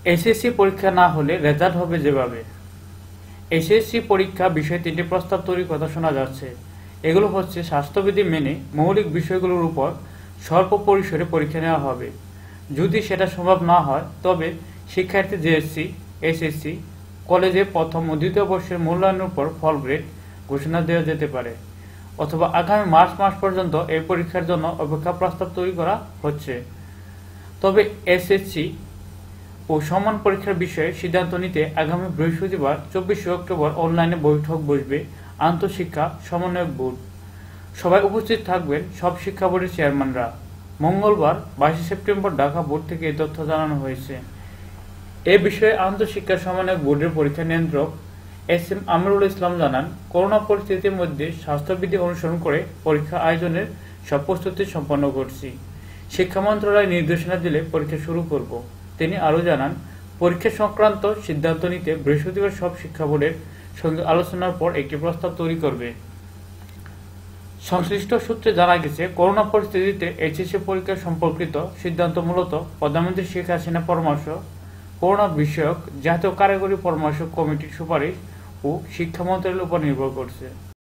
SSC পরীক্ষা না হলে রেজাল্ট হবে যেভাবে। এসএসসি পরীক্ষা বিষয়ে 3টি প্রস্তাব তৈরির কথা শোনা যাচ্ছে। এগুলো হচ্ছে স্বাস্থ্যবিধি মেনে মৌলিক বিষয়গুলোর উপর স্বল্প পরিসরে পরীক্ষা নেওয়া হবে। যদি সেটা সম্ভব না হয় তবে শিক্ষার্থী জেএসসি, এসএসসি, কলেজে প্রথম ও দ্বিতীয় বর্ষের মূল্যায়নের উপর ফল গ্রেড ঘোষণা দেওয়া যেতে পারে, অথবা আগামী মার্চ মাস পর্যন্ত এই পরীক্ষার জন্য অপেক্ষা প্রস্তাব তৈরি করা হচ্ছে। তবে এসএসসি ও সমান পরীক্ষার বিষয়ে সিদ্ধান্ত নিতে আগামী বৃহস্পতিবার 24শে অক্টোবর অনলাইনে বৈঠক বসবে আন্তঃশিক্ষা সমন্বয়ক বোর্ড। সবাই উপস্থিত থাকবেন সব শিক্ষা বোর্ডের চেয়ারম্যানরা। মঙ্গলবার 22শে সেপ্টেম্বর ঢাকা বোর্ড থেকে এই তথ্য জানানো হয়েছে। এ বিষয়ে আন্তঃশিক্ষা সমন্বয়ক বোর্ডের পরীক্ষা নিয়ন্ত্রক এস.এম. আমিরুল ইসলাম জানান, করোনা পরিস্থিতির মধ্যে স্বাস্থ্যবিধি অনুসরণ করে পরীক্ষা আয়োজনের সব প্রস্তুতি সম্পন্ন করছি। শিক্ষা মন্ত্রণালয় নির্দেশনা দিলে পরীক্ষা শুরু করব। তিনি আরও জানান, পরীক্ষা সংক্রান্ত সিদ্ধান্ত নিতে বৃহস্পতিবার সব শিক্ষা বোর্ডের সঙ্গে আলোচনার পর একটি প্রস্তাব তৈরি করবে। সংশ্লিষ্ট সূত্রে জানা গেছে, করোনা পরিস্থিতিতে এইচএসসি পরীক্ষা সম্পর্কিত সিদ্ধান্ত মূলত প্রধানমন্ত্রী শেখ হাসিনা পরামর্শ, করোনা বিষয়ক জাতীয় কারিগরি পরামর্শ কমিটির সুপারিশ ও শিক্ষা মন্ত্রণালয়ের উপর নির্ভর করছে।